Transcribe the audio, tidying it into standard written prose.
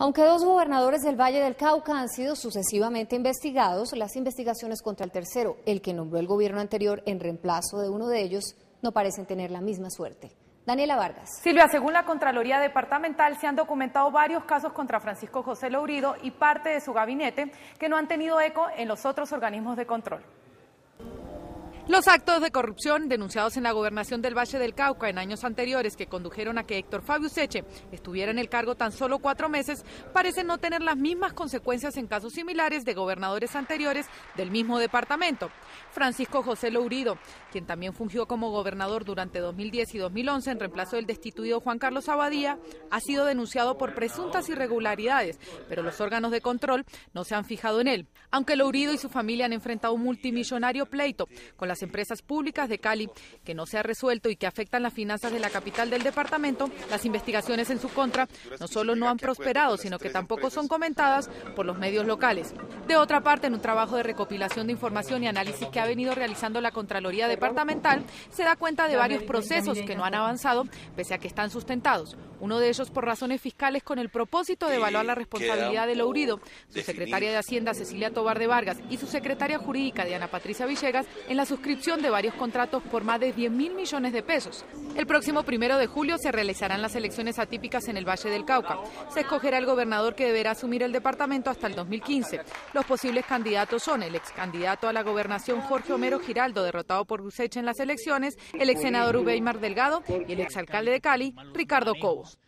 Aunque dos gobernadores del Valle del Cauca han sido sucesivamente investigados, las investigaciones contra el tercero, el que nombró el gobierno anterior en reemplazo de uno de ellos, no parecen tener la misma suerte. Daniela Vargas. Silvia, según la Contraloría Departamental, se han documentado varios casos contra Francisco José Lourido y parte de su gabinete que no han tenido eco en los otros organismos de control. Los actos de corrupción denunciados en la gobernación del Valle del Cauca en años anteriores que condujeron a que Héctor Fabio Useche estuviera en el cargo tan solo 4 meses parecen no tener las mismas consecuencias en casos similares de gobernadores anteriores del mismo departamento. Francisco José Lourido, quien también fungió como gobernador durante 2010 y 2011 en reemplazo del destituido Juan Carlos Abadía, ha sido denunciado por presuntas irregularidades, pero los órganos de control no se han fijado en él. Aunque Lourido y su familia han enfrentado un multimillonario pleito con las empresas públicas de Cali, que no se ha resuelto y que afectan las finanzas de la capital del departamento, las investigaciones en su contra no solo no han prosperado, sino que tampoco son comentadas por los medios locales. De otra parte, en un trabajo de recopilación de información y análisis que ha venido realizando la Contraloría Departamental, se da cuenta de varios procesos que no han avanzado, pese a que están sustentados. Uno de ellos por razones fiscales con el propósito de evaluar la responsabilidad de Lourido, su secretaria de Hacienda Cecilia Tobar de Vargas y su secretaria jurídica Diana Patricia Villegas en la suscripción de varios contratos por más de 10.000 millones de pesos. El próximo 1 de julio se realizarán las elecciones atípicas en el Valle del Cauca. Se escogerá el gobernador que deberá asumir el departamento hasta el 2015. Los posibles candidatos son el ex candidato a la gobernación Jorge Homero Giraldo, derrotado por Useche en las elecciones, el ex senador Ubeymar Delgado y el ex alcalde de Cali, Ricardo Cobo.